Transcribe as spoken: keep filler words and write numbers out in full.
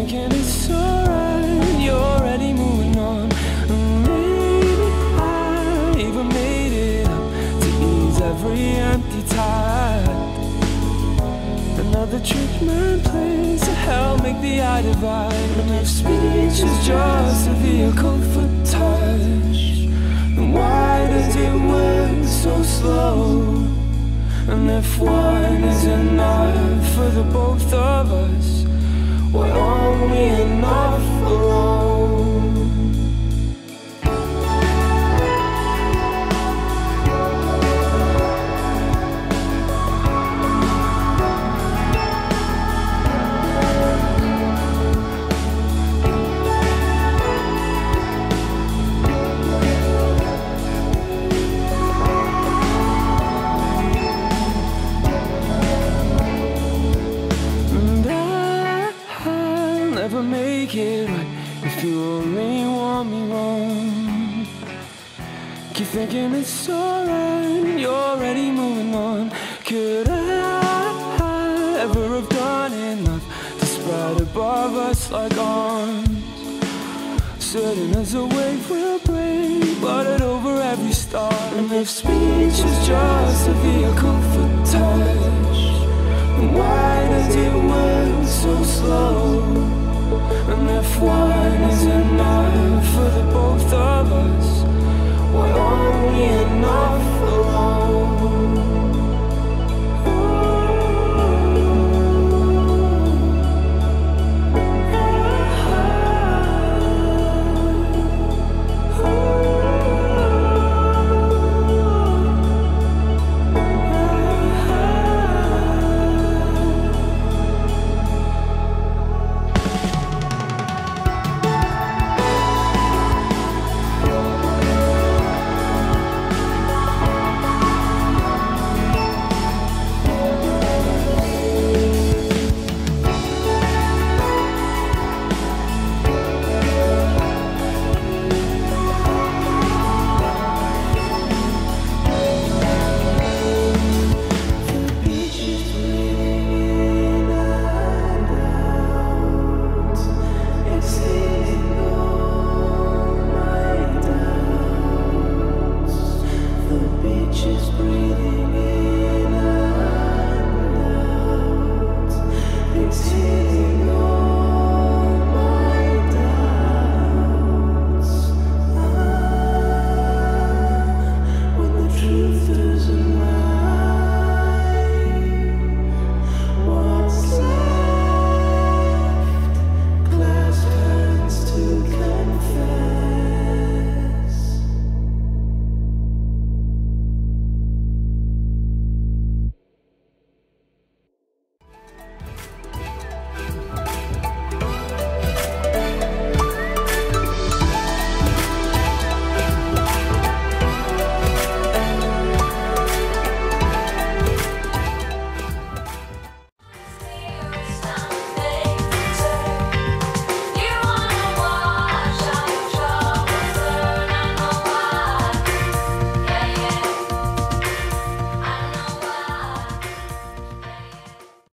thinking it's alright, you're already moving on. And maybe I even made it up to ease every empty tide. Another trick man plays to help make the eye divide. And if speech is just a vehicle for touch, then why does it work so slow? And if one is enough for the both of us, why aren't we enough alone? Never make it right if you only want me wrong. Keep thinking it's alright, you're already moving on. Could I ever have done enough to spread above us like arms? Certain as a wave will break, buttered over every star. And if speech is just a vehicle for touch, then why does it work so slow? And if one is enough for the both of us, why aren't we enough alone?